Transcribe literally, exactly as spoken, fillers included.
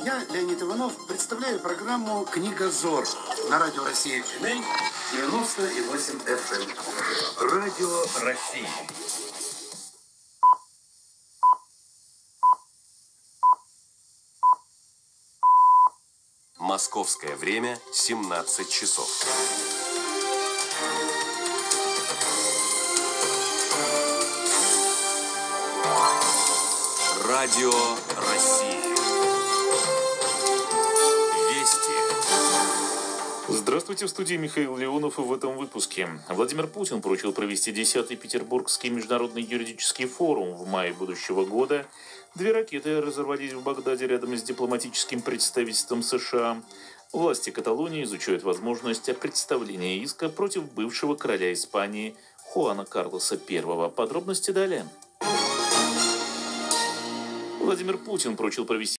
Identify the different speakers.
Speaker 1: Я, Леонид Иванов, представляю программу «Книгозор» на радио «Россия» Тюмень, девяносто и восемь эф эм.
Speaker 2: Радио России. Московское время семнадцать часов. Радио России. Вести.
Speaker 3: Здравствуйте, в студии Михаил Леонов, и в этом выпуске. Владимир Путин поручил провести десятый Петербургский международный юридический форум в мае будущего года. Две ракеты разорвались в Багдаде рядом с дипломатическим представительством США. Власти Каталонии изучают возможность представления иска против бывшего короля Испании Хуана Карлоса Первого. Подробности далее. Владимир Путин поручил провести